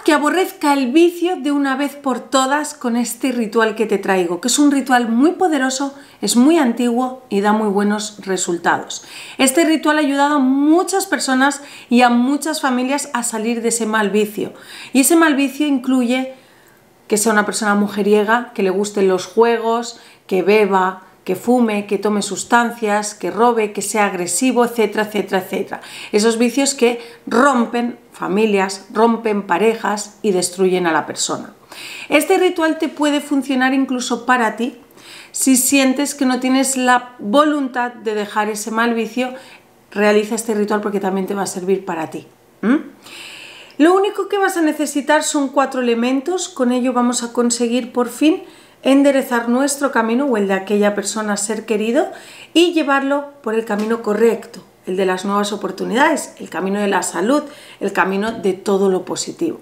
que aborrezca el vicio de una vez por todas con este ritual que te traigo, que es un ritual muy poderoso, es muy antiguo y da muy buenos resultados. Este ritual ha ayudado a muchas personas y a muchas familias a salir de ese mal vicio. Y ese mal vicio incluye que sea una persona mujeriega, que le gusten los juegos, que beba, que fume, que tome sustancias, que robe, que sea agresivo, etcétera, etcétera, etcétera. Esos vicios que rompen familias, rompen parejas y destruyen a la persona. Este ritual te puede funcionar incluso para ti si sientes que no tienes la voluntad de dejar ese mal vicio. Realiza este ritual porque también te va a servir para ti. Lo único que vas a necesitar son 4 elementos. Con ello vamos a conseguir por fin enderezar nuestro camino o el de aquella persona ser querido y llevarlo por el camino correcto, el de las nuevas oportunidades, el camino de la salud, el camino de todo lo positivo.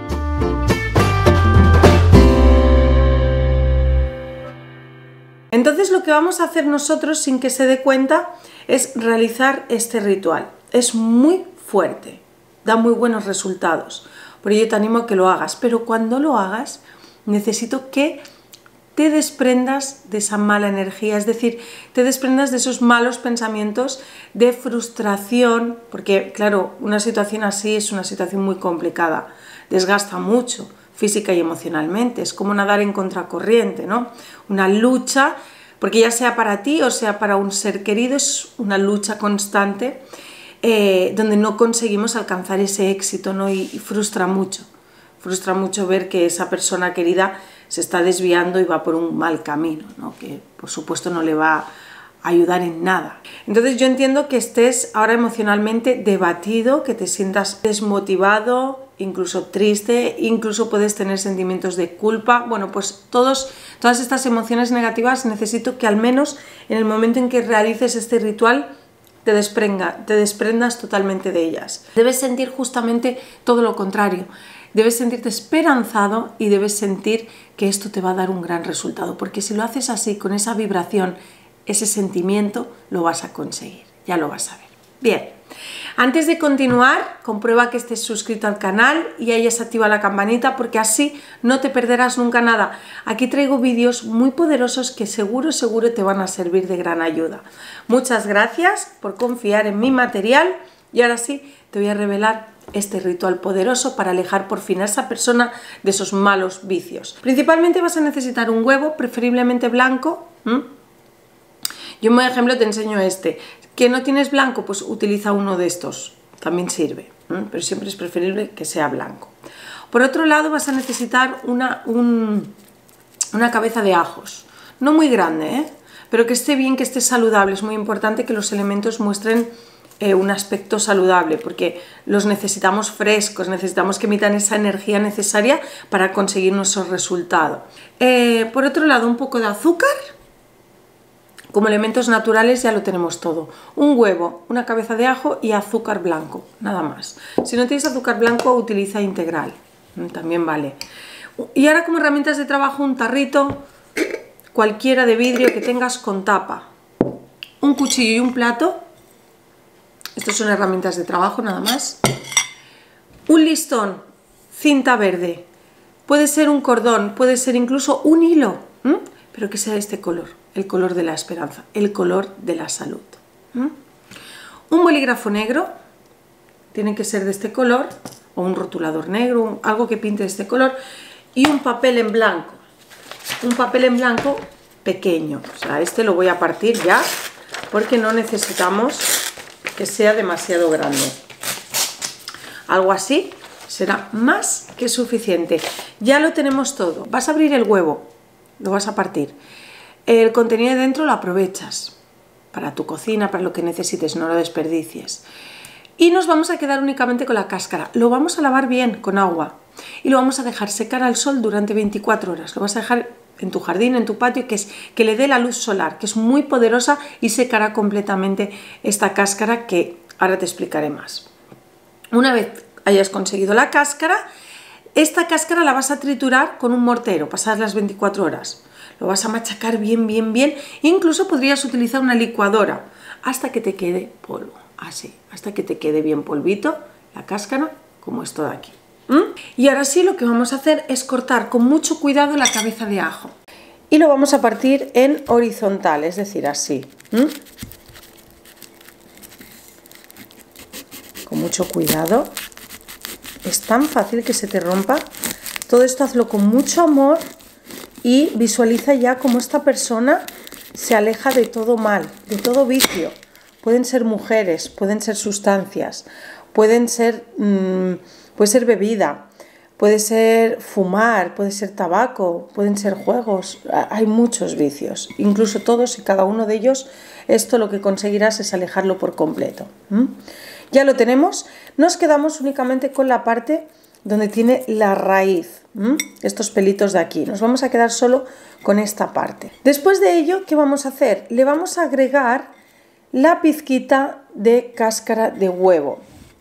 Entonces lo que vamos a hacer nosotros sin que se dé cuenta es realizar este ritual. Es muy fuerte, da muy buenos resultados, por ello te animo a que lo hagas, pero cuando lo hagas necesito que te desprendas de esa mala energía, es decir, te desprendas de esos malos pensamientos de frustración, porque claro, una situación así es una situación muy complicada, desgasta mucho física y emocionalmente, es como nadar en contracorriente, ¿no? Una lucha, porque ya sea para ti o sea para un ser querido, es una lucha constante donde no conseguimos alcanzar ese éxito, ¿no? Y frustra mucho ver que esa persona querida se está desviando y va por un mal camino, ¿no? Que por supuesto no le va a ayudar en nada. Entonces yo entiendo que estés ahora emocionalmente debatido, que te sientas desmotivado, incluso triste, incluso puedes tener sentimientos de culpa. Bueno, pues todas estas emociones negativas necesito que al menos en el momento en que realices este ritual te desprendas totalmente de ellas. Debes sentir justamente todo lo contrario. Debes sentirte esperanzado y debes sentir que esto te va a dar un gran resultado, porque si lo haces así, con esa vibración, ese sentimiento, lo vas a conseguir, ya lo vas a ver. Bien, antes de continuar, comprueba que estés suscrito al canal y hayas activado la campanita, porque así no te perderás nunca nada. Aquí traigo vídeos muy poderosos que seguro te van a servir de gran ayuda. Muchas gracias por confiar en mi material y ahora sí te voy a revelar este ritual poderoso para alejar por fin a esa persona de esos malos vicios. Principalmente vas a necesitar un huevo, preferiblemente blanco. Yo, por ejemplo, te enseño este. ¿Que no tienes blanco? Pues utiliza uno de estos, también sirve, pero siempre es preferible que sea blanco. Por otro lado vas a necesitar una cabeza de ajos, no muy grande, pero que esté bien, que esté saludable. Es muy importante que los elementos muestren un aspecto saludable, porque los necesitamos frescos, necesitamos que emitan esa energía necesaria para conseguir nuestro resultado. Por otro lado, un poco de azúcar. Como elementos naturales ya lo tenemos todo. Un huevo, una cabeza de ajo y azúcar blanco, nada más. Si no tienes azúcar blanco, utiliza integral, también vale. Y ahora como herramientas de trabajo, un tarrito, cualquiera de vidrio que tengas con tapa. Un cuchillo y un plato. Estos son herramientas de trabajo, nada más. Un listón, cinta verde. Puede ser un cordón, puede ser incluso un hilo, pero que sea de este color. El color de la esperanza, el color de la salud. Un bolígrafo negro, tiene que ser de este color, o un rotulador negro, algo que pinte de este color, y un papel en blanco pequeño. O sea, este lo voy a partir ya, porque no necesitamos que sea demasiado grande. Algo así será más que suficiente. Ya lo tenemos todo. Vas a abrir el huevo, lo vas a partir. El contenido de dentro lo aprovechas para tu cocina, para lo que necesites, no lo desperdicies. Y nos vamos a quedar únicamente con la cáscara. Lo vamos a lavar bien con agua y lo vamos a dejar secar al sol durante 24 horas. Lo vas a dejar en tu jardín, en tu patio, que le dé la luz solar, que es muy poderosa y secará completamente esta cáscara, que ahora te explicaré más. Una vez hayas conseguido la cáscara, esta cáscara la vas a triturar con un mortero, pasadas las 24 horas. Lo vas a machacar bien, bien, bien. Incluso podrías utilizar una licuadora hasta que te quede polvo. Así, hasta que te quede bien polvito la cáscara, como esto de aquí. Y ahora sí, lo que vamos a hacer es cortar con mucho cuidado la cabeza de ajo. Y lo vamos a partir en horizontal, es decir, así. Con mucho cuidado. Es tan fácil que se te rompa. Todo esto hazlo con mucho amor y visualiza ya cómo esta persona se aleja de todo mal, de todo vicio. Pueden ser mujeres, pueden ser sustancias, puede ser bebida, puede ser fumar, puede ser tabaco, pueden ser juegos. Hay muchos vicios, incluso todos y cada uno de ellos. Esto lo que conseguirás es alejarlo por completo. Ya lo tenemos. Nos quedamos únicamente con la parte donde tiene la raíz, estos pelitos de aquí. Nos vamos a quedar solo con esta parte. Después de ello, ¿qué vamos a hacer? Le vamos a agregar la pizquita de cáscara de huevo.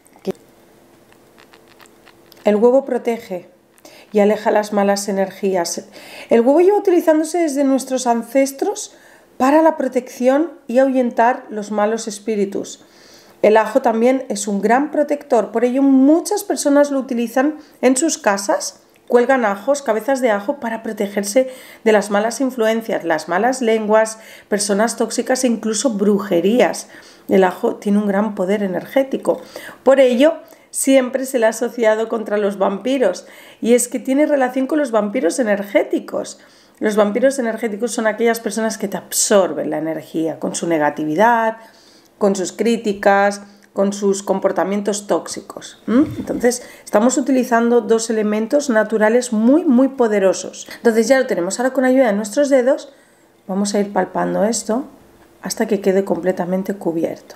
El huevo protege y aleja las malas energías. El huevo lleva utilizándose desde nuestros ancestros para la protección y ahuyentar los malos espíritus. El ajo también es un gran protector, por ello muchas personas lo utilizan en sus casas, cuelgan ajos, cabezas de ajo para protegerse de las malas influencias, las malas lenguas, personas tóxicas e incluso brujerías. El ajo tiene un gran poder energético, por ello siempre se le ha asociado contra los vampiros, y es que tiene relación con los vampiros energéticos. Los vampiros energéticos son aquellas personas que te absorben la energía con su negatividad, con sus críticas, con sus comportamientos tóxicos. Entonces, estamos utilizando dos elementos naturales muy poderosos. Entonces ya lo tenemos. Ahora, con ayuda de nuestros dedos, vamos a ir palpando esto hasta que quede completamente cubierto.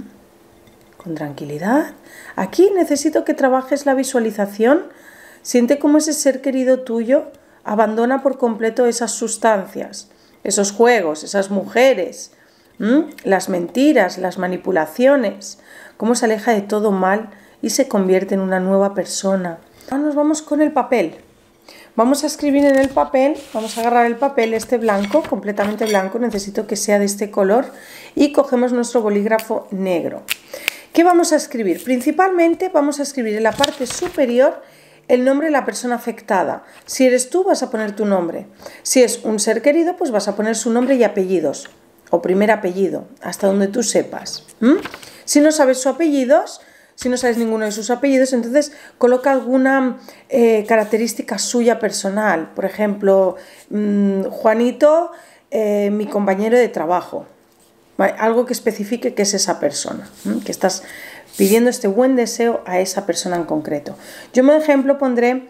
Con tranquilidad. Aquí necesito que trabajes la visualización. Siente cómo ese ser querido tuyo abandona por completo esas sustancias, esos juegos, esas mujeres, las mentiras, las manipulaciones, cómo se aleja de todo mal y se convierte en una nueva persona. Ahora nos vamos con el papel. Vamos a escribir en el papel, vamos a agarrar el papel este blanco, completamente blanco, necesito que sea de este color, y cogemos nuestro bolígrafo negro. ¿Qué vamos a escribir? Principalmente vamos a escribir en la parte superior el nombre de la persona afectada. Si eres tú, vas a poner tu nombre. Si es un ser querido, pues vas a poner su nombre y apellidos, o primer apellido, hasta donde tú sepas. Si no sabes sus apellidos, si no sabes ninguno de sus apellidos, entonces coloca alguna característica suya personal. Por ejemplo, Juanito, mi compañero de trabajo. Algo que especifique que es esa persona, que estás pidiendo este buen deseo a esa persona en concreto. Yo, por ejemplo, pondré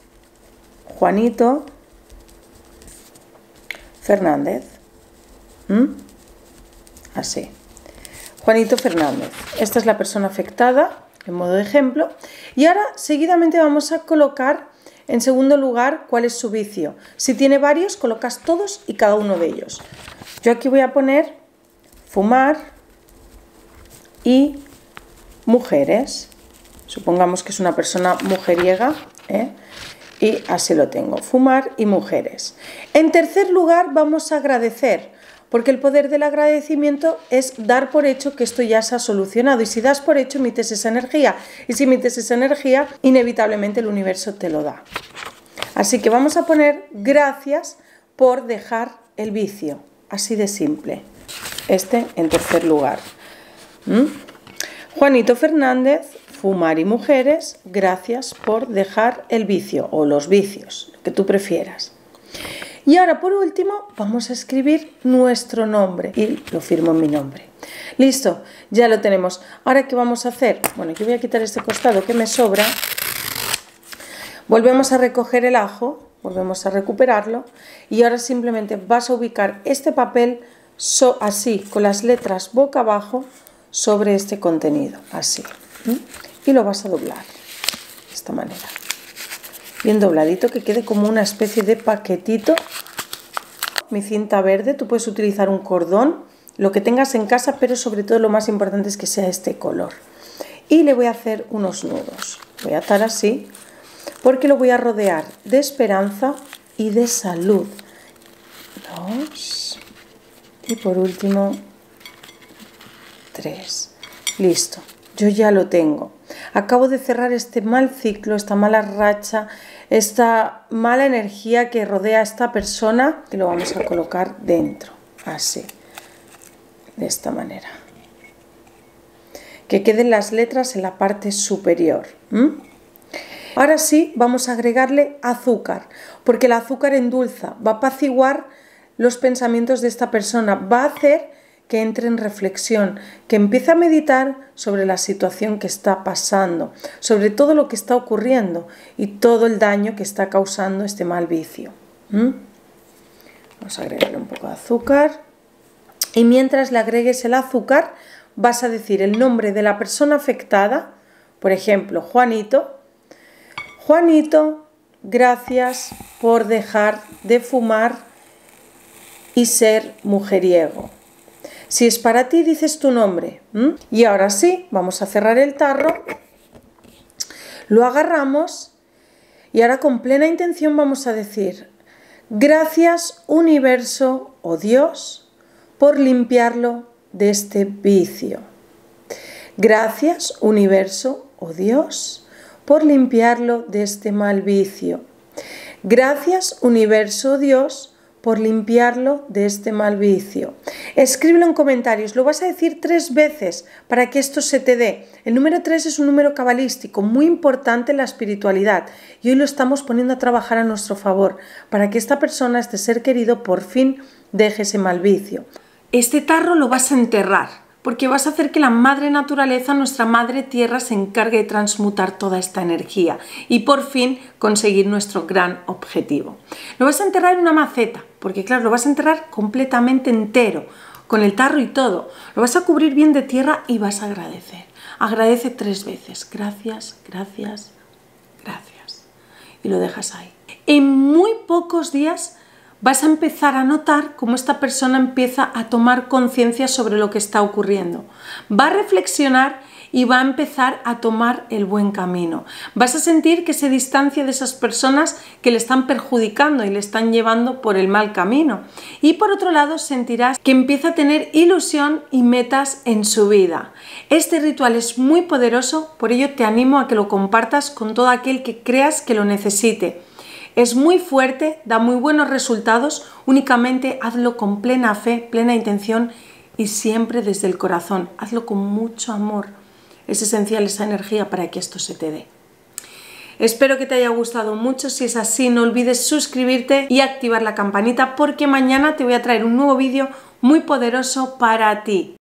Juanito Fernández. Así. Juanito Fernández. Esta es la persona afectada, en modo de ejemplo. Y ahora, seguidamente, vamos a colocar en segundo lugar cuál es su vicio. Si tiene varios, colocas todos y cada uno de ellos. Yo aquí voy a poner fumar y mujeres. Supongamos que es una persona mujeriega, y así lo tengo, fumar y mujeres. En tercer lugar, vamos a agradecer, porque el poder del agradecimiento es dar por hecho que esto ya se ha solucionado, y si das por hecho, emites esa energía, y si emites esa energía, inevitablemente el universo te lo da. Así que vamos a poner gracias por dejar el vicio, así de simple. Este en tercer lugar. Juanito Fernández, fumar y mujeres, gracias por dejar el vicio o los vicios, lo que tú prefieras. Y ahora, por último, vamos a escribir nuestro nombre y lo firmo en mi nombre. Listo, ya lo tenemos. Ahora, ¿qué vamos a hacer? Bueno, yo voy a quitar este costado que me sobra. Volvemos a recoger el ajo, volvemos a recuperarlo, y ahora simplemente vas a ubicar este papel así, con las letras boca abajo, sobre este contenido, así. Y lo vas a doblar de esta manera. Bien dobladito, que quede como una especie de paquetito. Mi cinta verde, tú puedes utilizar un cordón, lo que tengas en casa, pero sobre todo lo más importante es que sea este color. Y le voy a hacer unos nudos. Voy a atar así, porque lo voy a rodear de esperanza y de salud. 2. Y por último, 3. Listo. yo ya lo tengo. Acabo de cerrar este mal ciclo, esta mala racha, esta mala energía que rodea a esta persona y lo vamos a colocar dentro, así, de esta manera. Que queden las letras en la parte superior. Ahora sí, vamos a agregarle azúcar, porque el azúcar endulza, va a apaciguar los pensamientos de esta persona, va a hacer que entre en reflexión, que empiece a meditar sobre la situación que está pasando, sobre todo lo que está ocurriendo y todo el daño que está causando este mal vicio. Vamos a agregarle un poco de azúcar y mientras le agregues el azúcar vas a decir el nombre de la persona afectada, por ejemplo, Juanito. Juanito, gracias por dejar de fumar y ser mujeriego. Si es para ti, dices tu nombre. Y ahora sí, vamos a cerrar el tarro, lo agarramos y ahora con plena intención vamos a decir: gracias universo o Dios por limpiarlo de este vicio. Gracias universo o Dios por limpiarlo de este mal vicio. Gracias universo o Dios por limpiarlo de este mal vicio. Escríbelo en comentarios, lo vas a decir 3 veces para que esto se te dé. El número 3 es un número cabalístico muy importante en la espiritualidad y hoy lo estamos poniendo a trabajar a nuestro favor para que esta persona, este ser querido, por fin deje ese mal vicio. Este tarro lo vas a enterrar, porque vas a hacer que la madre naturaleza, nuestra madre tierra, se encargue de transmutar toda esta energía y por fin conseguir nuestro gran objetivo. Lo vas a enterrar en una maceta, porque claro, lo vas a enterrar completamente entero, con el tarro y todo. Lo vas a cubrir bien de tierra y vas a agradecer. Agradece 3 veces. Gracias, gracias, gracias. Y lo dejas ahí. En muy pocos días vas a empezar a notar cómo esta persona empieza a tomar conciencia sobre lo que está ocurriendo. Va a reflexionar y va a empezar a tomar el buen camino. Vas a sentir que se distancia de esas personas que le están perjudicando y le están llevando por el mal camino. Y por otro lado sentirás que empieza a tener ilusión y metas en su vida. Este ritual es muy poderoso, por ello te animo a que lo compartas con todo aquel que creas que lo necesite. Es muy fuerte, da muy buenos resultados, únicamente hazlo con plena fe, plena intención y siempre desde el corazón. Hazlo con mucho amor. Es esencial esa energía para que esto se te dé. Espero que te haya gustado mucho. Si es así, no olvides suscribirte y activar la campanita porque mañana te voy a traer un nuevo vídeo muy poderoso para ti.